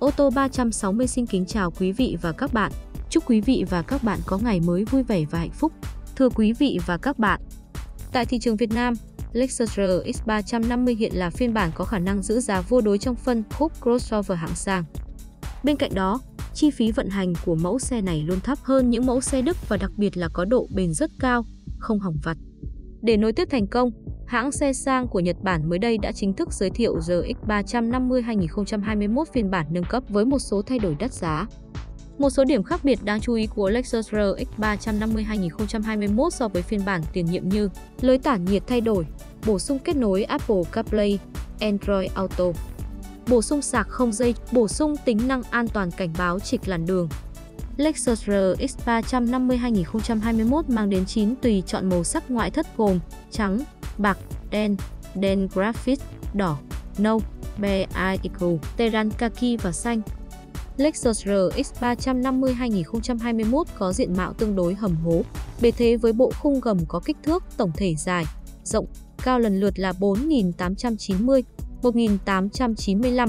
Ô tô 360 xin kính chào quý vị và các bạn. Chúc quý vị và các bạn có ngày mới vui vẻ và hạnh phúc. Thưa quý vị và các bạn, tại thị trường Việt Nam, Lexus RX 350 hiện là phiên bản có khả năng giữ giá vô đối trong phân khúc crossover hạng sang. Bên cạnh đó, chi phí vận hành của mẫu xe này luôn thấp hơn những mẫu xe Đức và đặc biệt là có độ bền rất cao, không hỏng vặt. Để nối tiếp thành công, hãng xe sang của Nhật Bản mới đây đã chính thức giới thiệu RX 350 2021 phiên bản nâng cấp với một số thay đổi đắt giá. Một số điểm khác biệt đáng chú ý của Lexus RX 350 2021 so với phiên bản tiền nhiệm như lưới tản nhiệt thay đổi, bổ sung kết nối Apple CarPlay, Android Auto, bổ sung sạc không dây, bổ sung tính năng an toàn cảnh báo trịch làn đường. Lexus RX 350 2021 mang đến 9 tùy chọn màu sắc ngoại thất gồm trắng, bạc, đen graphite, đỏ, nâu, beige eagle, terran kaki và xanh. Lexus RX 350 2021 có diện mạo tương đối hầm hố, bề thế với bộ khung gầm có kích thước tổng thể dài, rộng, cao lần lượt là 4.890, 1.895,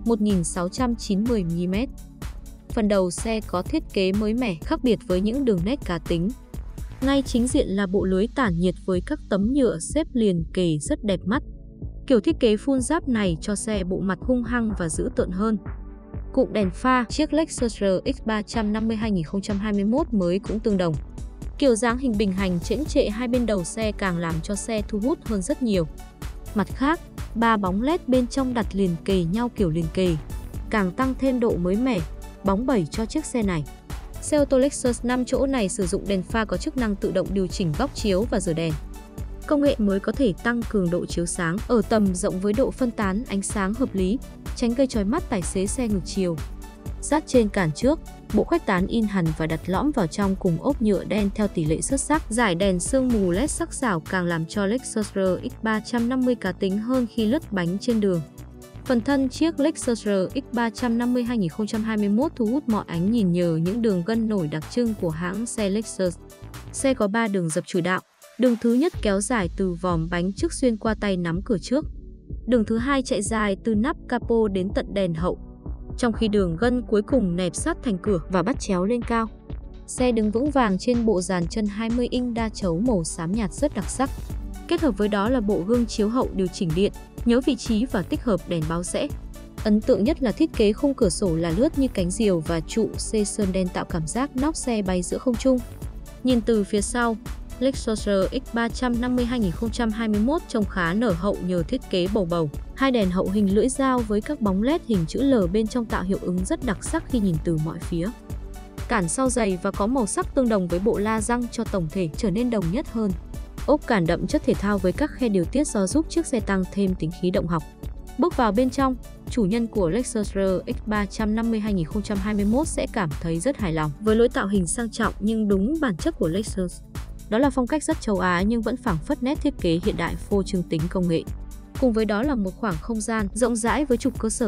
1.690 mm. Phần đầu xe có thiết kế mới mẻ khác biệt với những đường nét cá tính. Ngay chính diện là bộ lưới tản nhiệt với các tấm nhựa xếp liền kề rất đẹp mắt. Kiểu thiết kế full giáp này cho xe bộ mặt hung hăng và dữ tợn hơn. Cụm đèn pha chiếc Lexus RX 350 2021 mới cũng tương đồng. Kiểu dáng hình bình hành chễnh trệ hai bên đầu xe càng làm cho xe thu hút hơn rất nhiều. Mặt khác, 3 bóng LED bên trong đặt liền kề nhau kiểu liền kề, càng tăng thêm độ mới mẻ, bóng bẩy cho chiếc xe này. Xe ô tô Lexus 5 chỗ này sử dụng đèn pha có chức năng tự động điều chỉnh góc chiếu và rửa đèn. Công nghệ mới có thể tăng cường độ chiếu sáng ở tầm rộng với độ phân tán ánh sáng hợp lý, tránh gây chói mắt tài xế xe ngược chiều. Dát trên cản trước, bộ khuếch tán in hằn và đặt lõm vào trong cùng ốp nhựa đen theo tỷ lệ xuất sắc. Dải đèn sương mù LED sắc sảo càng làm cho Lexus RX 350 cá tính hơn khi lướt bánh trên đường. Phần thân chiếc Lexus RX 350 2021 thu hút mọi ánh nhìn nhờ những đường gân nổi đặc trưng của hãng xe Lexus. Xe có 3 đường dập chủ đạo. Đường thứ nhất kéo dài từ vòm bánh trước xuyên qua tay nắm cửa trước. Đường thứ hai chạy dài từ nắp capo đến tận đèn hậu. Trong khi đường gân cuối cùng nẹp sát thành cửa và bắt chéo lên cao. Xe đứng vững vàng trên bộ dàn chân 20 inch đa chấu màu xám nhạt rất đặc sắc. Kết hợp với đó là bộ gương chiếu hậu điều chỉnh điện, nhớ vị trí và tích hợp đèn báo rẽ. Ấn tượng nhất là thiết kế khung cửa sổ là lướt như cánh diều và trụ xê sơn đen tạo cảm giác nóc xe bay giữa không trung. Nhìn từ phía sau, Lexus RX 350 2021 trông khá nở hậu nhờ thiết kế bầu bầu. Hai đèn hậu hình lưỡi dao với các bóng LED hình chữ L bên trong tạo hiệu ứng rất đặc sắc khi nhìn từ mọi phía. Cản sau dày và có màu sắc tương đồng với bộ la răng cho tổng thể trở nên đồng nhất hơn. Ốp cản đậm chất thể thao với các khe điều tiết gió giúp chiếc xe tăng thêm tính khí động học. Bước vào bên trong, chủ nhân của Lexus RX 350 2021 sẽ cảm thấy rất hài lòng với lối tạo hình sang trọng nhưng đúng bản chất của Lexus. Đó là phong cách rất châu Á nhưng vẫn phảng phất nét thiết kế hiện đại phô trương tính công nghệ. Cùng với đó là một khoảng không gian rộng rãi với trục cơ sở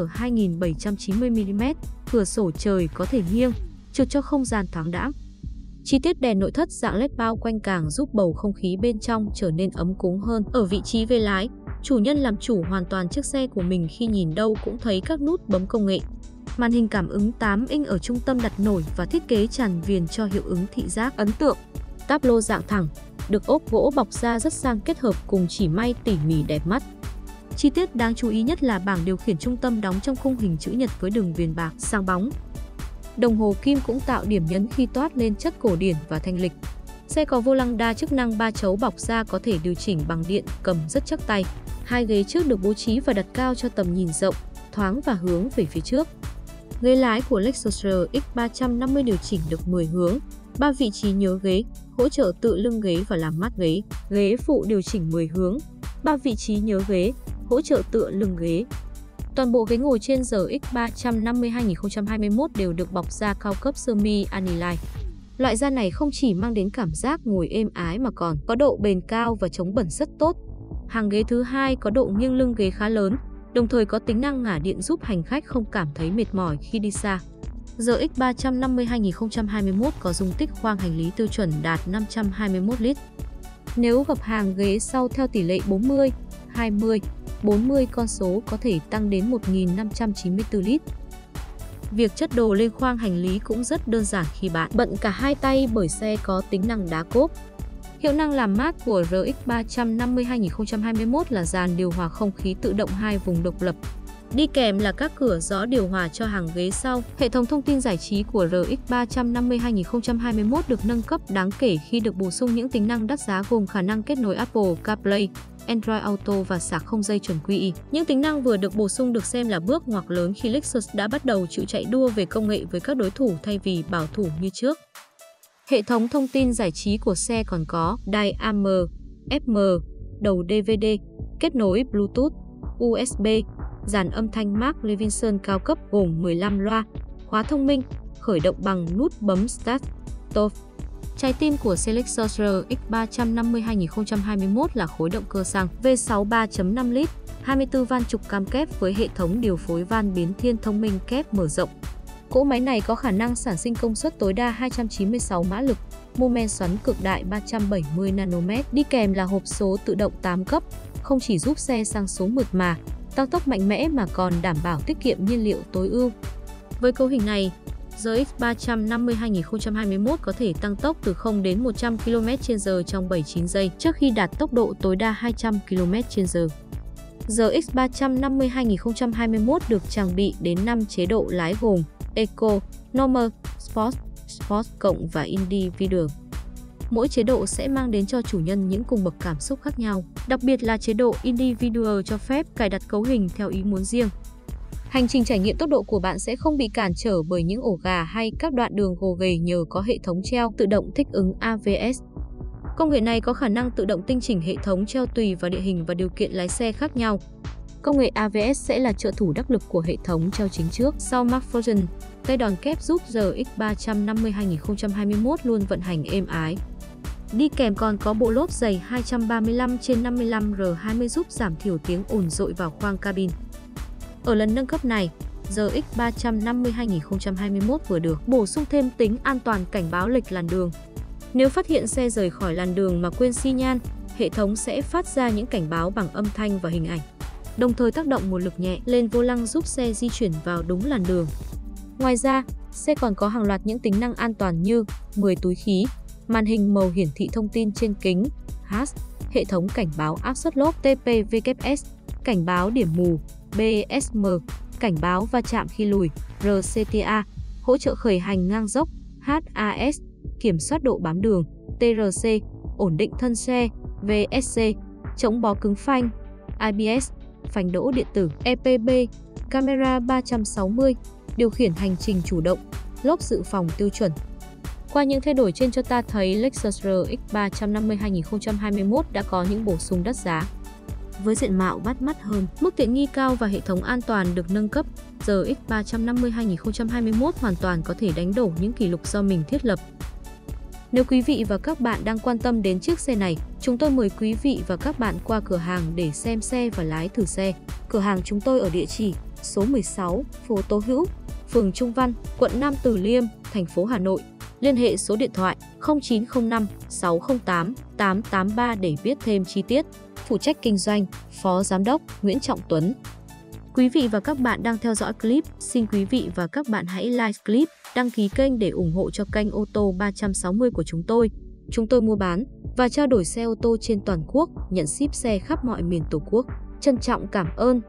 2790 mm, cửa sổ trời có thể nghiêng, chừa cho không gian thoáng đãng. Chi tiết đèn nội thất dạng LED bao quanh càng giúp bầu không khí bên trong trở nên ấm cúng hơn. Ở vị trí ghế lái, chủ nhân làm chủ hoàn toàn chiếc xe của mình khi nhìn đâu cũng thấy các nút bấm công nghệ. Màn hình cảm ứng 8 inch ở trung tâm đặt nổi và thiết kế tràn viền cho hiệu ứng thị giác ấn tượng. Táp lô dạng thẳng, được ốp gỗ bọc da rất sang kết hợp cùng chỉ may tỉ mỉ đẹp mắt. Chi tiết đáng chú ý nhất là bảng điều khiển trung tâm đóng trong khung hình chữ nhật với đường viền bạc sáng bóng. Đồng hồ kim cũng tạo điểm nhấn khi toát lên chất cổ điển và thanh lịch. Xe có vô lăng đa chức năng 3 chấu bọc da có thể điều chỉnh bằng điện, cầm rất chắc tay. Hai ghế trước được bố trí và đặt cao cho tầm nhìn rộng, thoáng và hướng về phía trước. Ghế lái của Lexus RX 350 điều chỉnh được 10 hướng, 3 vị trí nhớ ghế, hỗ trợ tựa lưng ghế và làm mát ghế. Ghế phụ điều chỉnh 10 hướng, 3 vị trí nhớ ghế, hỗ trợ tựa lưng ghế. Toàn bộ ghế ngồi trên RX 350 2021 đều được bọc da cao cấp semi aniline. Loại da này không chỉ mang đến cảm giác ngồi êm ái mà còn có độ bền cao và chống bẩn rất tốt. Hàng ghế thứ hai có độ nghiêng lưng ghế khá lớn, đồng thời có tính năng ngả điện giúp hành khách không cảm thấy mệt mỏi khi đi xa. RX 350 2021 có dung tích khoang hành lý tiêu chuẩn đạt 521 lít. Nếu gập hàng ghế sau theo tỷ lệ 40, 20, 40 con số có thể tăng đến 1.594 lít. Việc chất đồ lên khoang hành lý cũng rất đơn giản khi bạn bận cả hai tay bởi xe có tính năng đá cốp. Hiệu năng làm mát của RX350 2021 là dàn điều hòa không khí tự động 2 vùng độc lập. Đi kèm là các cửa gió điều hòa cho hàng ghế sau. Hệ thống thông tin giải trí của RX350 2021 được nâng cấp đáng kể khi được bổ sung những tính năng đắt giá gồm khả năng kết nối Apple CarPlay, Android Auto và sạc không dây chuẩn QI. Những tính năng vừa được bổ sung được xem là bước ngoặt lớn khi Lexus đã bắt đầu chịu chạy đua về công nghệ với các đối thủ thay vì bảo thủ như trước. Hệ thống thông tin giải trí của xe còn có đài AM, FM, đầu DVD, kết nối Bluetooth, USB, dàn âm thanh Mark Levinson cao cấp gồm 15 loa, khóa thông minh, khởi động bằng nút bấm Start, Stop. Trái tim của xe Lexus RX350 2021 là khối động cơ xăng V6 3.5 lít, 24 van trục cam kép với hệ thống điều phối van biến thiên thông minh kép mở rộng. Cỗ máy này có khả năng sản sinh công suất tối đa 296 mã lực, mô men xoắn cực đại 370 nanomet, đi kèm là hộp số tự động 8 cấp, không chỉ giúp xe sang số mượt mà, tăng tốc mạnh mẽ mà còn đảm bảo tiết kiệm nhiên liệu tối ưu. Với cấu hình này, RX350 2021 có thể tăng tốc từ 0 đến 100 km/h trong 7-9 giây trước khi đạt tốc độ tối đa 200 km/h. RX350 2021 được trang bị đến 5 chế độ lái gồm Eco, Normal, Sport, Sport cộng và Individual. Mỗi chế độ sẽ mang đến cho chủ nhân những cung bậc cảm xúc khác nhau, đặc biệt là chế độ Individual cho phép cài đặt cấu hình theo ý muốn riêng. Hành trình trải nghiệm tốc độ của bạn sẽ không bị cản trở bởi những ổ gà hay các đoạn đường gồ ghề nhờ có hệ thống treo tự động thích ứng ABS. Công nghệ này có khả năng tự động tinh chỉnh hệ thống treo tùy vào địa hình và điều kiện lái xe khác nhau. Công nghệ ABS sẽ là trợ thủ đắc lực của hệ thống treo chính trước sau MagFusion, tay đòn kép giúp RX350 2021 luôn vận hành êm ái. Đi kèm còn có bộ lốp dày 235/55R20 giúp giảm thiểu tiếng ồn dội vào khoang cabin. Ở lần nâng cấp này, RX350 2021 vừa được bổ sung thêm tính an toàn cảnh báo lệch làn đường. Nếu phát hiện xe rời khỏi làn đường mà quên xi nhan, hệ thống sẽ phát ra những cảnh báo bằng âm thanh và hình ảnh, đồng thời tác động một lực nhẹ lên vô lăng giúp xe di chuyển vào đúng làn đường. Ngoài ra, xe còn có hàng loạt những tính năng an toàn như 10 túi khí, màn hình màu hiển thị thông tin trên kính, HAS, hệ thống cảnh báo áp suất lốp TPWS, cảnh báo điểm mù, BSM, cảnh báo va chạm khi lùi, RCTA, hỗ trợ khởi hành ngang dốc, HAS, kiểm soát độ bám đường, TRC, ổn định thân xe, VSC, chống bó cứng phanh, ABS, phanh đỗ điện tử, EPB, camera 360, điều khiển hành trình chủ động, lốp dự phòng tiêu chuẩn. Qua những thay đổi trên cho ta thấy Lexus RX350 2021 đã có những bổ sung đắt giá. Với diện mạo bắt mắt hơn, mức tiện nghi cao và hệ thống an toàn được nâng cấp, RX350 2021 hoàn toàn có thể đánh đổ những kỷ lục do mình thiết lập. Nếu quý vị và các bạn đang quan tâm đến chiếc xe này, chúng tôi mời quý vị và các bạn qua cửa hàng để xem xe và lái thử xe. Cửa hàng chúng tôi ở địa chỉ số 16, phố Tố Hữu, phường Trung Văn, quận Nam Từ Liêm, thành phố Hà Nội. Liên hệ số điện thoại 0905 608 883 để biết thêm chi tiết. Phụ trách kinh doanh, Phó Giám đốc Nguyễn Trọng Tuấn. Quý vị và các bạn đang theo dõi clip, xin quý vị và các bạn hãy like clip, đăng ký kênh để ủng hộ cho kênh ô tô 360 của chúng tôi. Chúng tôi mua bán và trao đổi xe ô tô trên toàn quốc, nhận ship xe khắp mọi miền Tổ quốc. Trân trọng cảm ơn.